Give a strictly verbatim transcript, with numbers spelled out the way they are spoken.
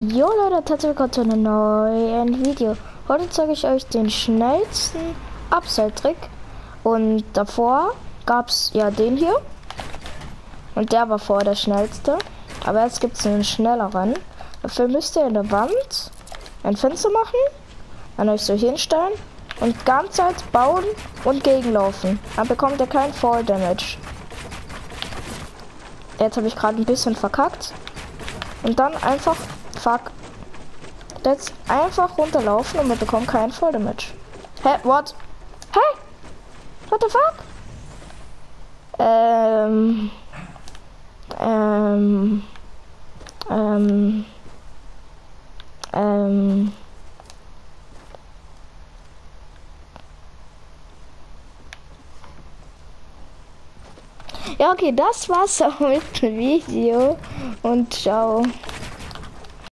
Jo Leute, herzlich willkommen zu einem neuen Video. Heute zeige ich euch den schnellsten Upside-Trick. Und davor gab es ja den hier. Und der war vorher der schnellste. Aber jetzt gibt es einen schnelleren. Dafür müsst ihr in der Wand ein Fenster machen, dann euch so hinstellen und ganze Zeit bauen und gegenlaufen. Dann bekommt ihr kein Fall Damage. Jetzt habe ich gerade ein bisschen verkackt. Und dann einfach, fuck, jetzt einfach runterlaufen und wir bekommen keinen Fall Damage. Hä, what? Hey, what the fuck? Ähm, ähm, ähm, ähm, ja, okay, das war's auch mit dem Video und ciao.